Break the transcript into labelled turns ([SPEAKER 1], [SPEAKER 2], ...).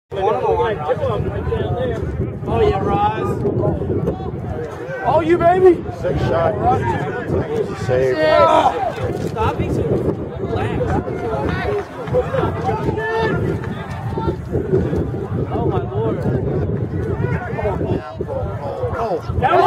[SPEAKER 1] Oh yeah, Roz. Oh, you baby.
[SPEAKER 2] 6 shot. Save.
[SPEAKER 1] Stop being so relaxed. Oh my lord.
[SPEAKER 2] Go.